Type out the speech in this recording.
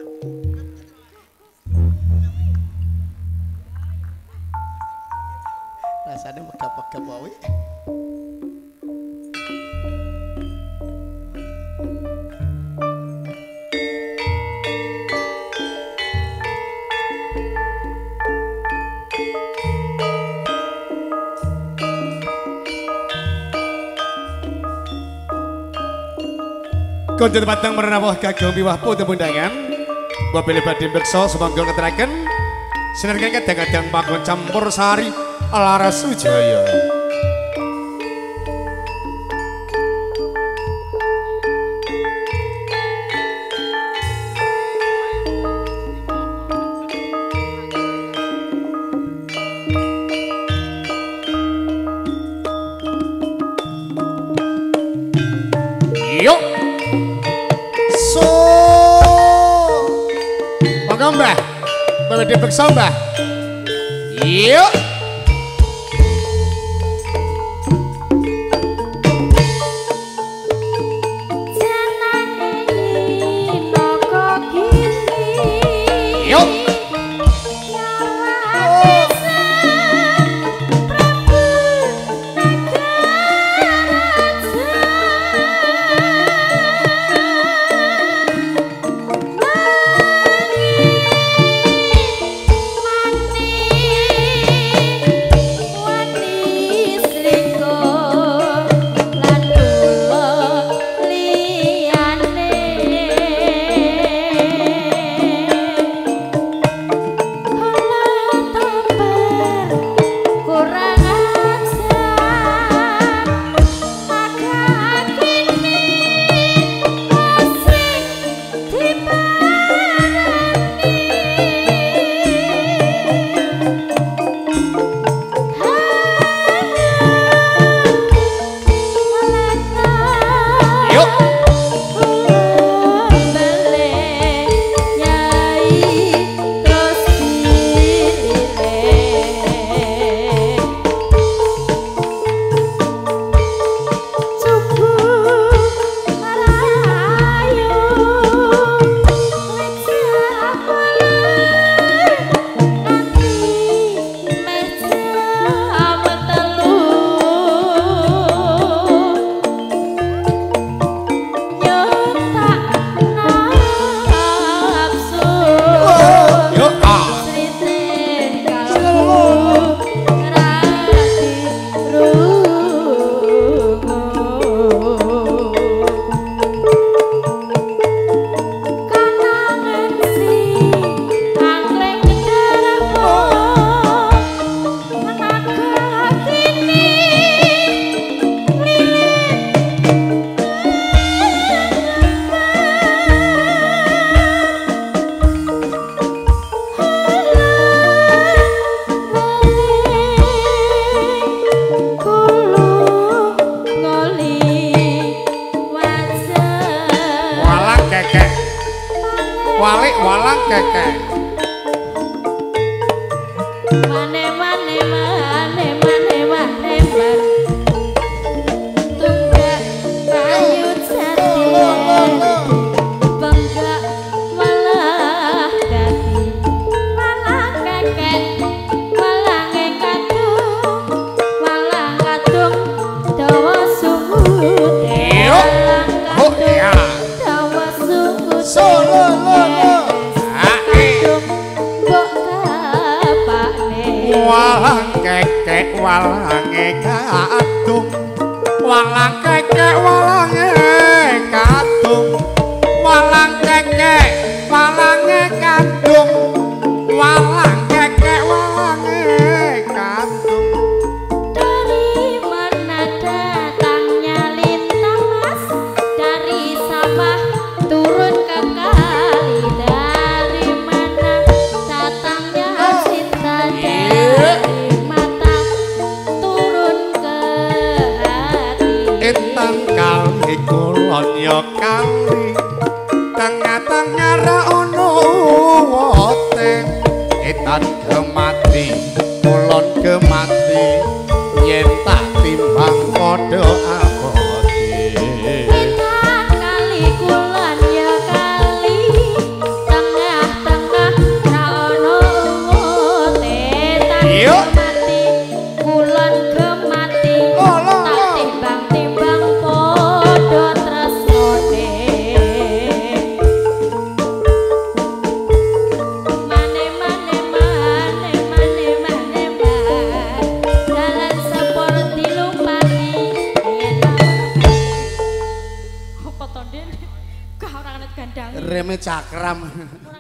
Rasanya megap-megap wae. Konjen patang merenawah kagum biwah putu bundangan Mobil badhe beksa sumangga keteraken sinergi kadang-kadang bangun campur sari Laras Wijaya yuk Mbah, Mbah di beksa Mbah. Yuk. Yuk. Walik walang keke. Mane mane mane mane mane mane. Tunggak kayu jati. Bangga malah dadi. Walang keke. Walange kadung. Walang kadung dawa sumut. Oh iya. Dawa sumut. Solo. Walang kekek walange kadung walang kekek walange kadung walang kekek walange kadung walang kekek walange kadung. Dari mana datangnya lintang mas, dari sawah turun ke kali, dari mana datangnya cinta dari mata turun ke hati. Intang kali kulon yo kali tengah-tengah ra ono wote etan kemati kulon kemati yen tak timbang padha abote. Intang kali kulon ya kali tengah-tengah Yuk. mati kulon gemati tak timbang-timbang podo tresnane dalan sepur dilumpati apa to Den? Kah ora ngerti gandang. Reme cakram.